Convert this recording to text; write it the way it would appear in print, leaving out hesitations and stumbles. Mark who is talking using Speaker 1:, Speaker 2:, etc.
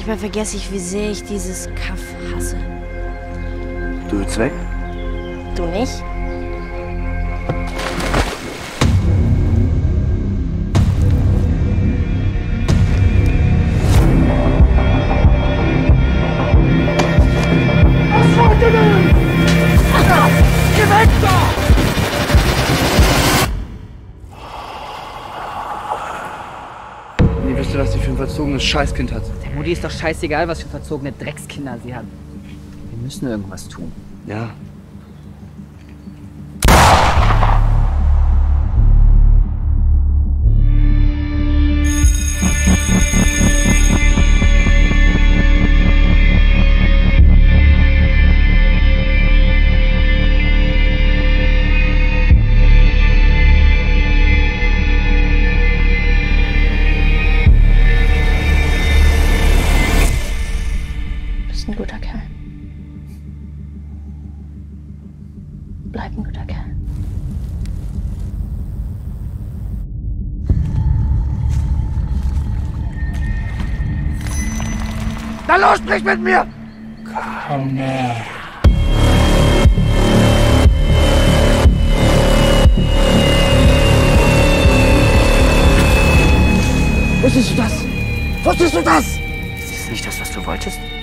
Speaker 1: Manchmal vergesse ich, wie sehr ich dieses Kaff hasse.
Speaker 2: Du willst weg?
Speaker 1: Du nicht?
Speaker 2: Was wollt ihr denn? Geh weg da! Nie wisst ihr, was sie für ein verzogenes Scheißkind hat.
Speaker 3: Der Mutti ist doch scheißegal, was für verzogene Dreckskinder sie hat. Wir müssen irgendwas tun.
Speaker 2: Ja.
Speaker 1: Ein guter Kerl. Bleib ein guter Kerl.
Speaker 2: Na los, sprich mit mir!
Speaker 3: Komm näher.
Speaker 2: Wusstest du das? Wusstest du das?
Speaker 3: Ist das nicht das, was du wolltest?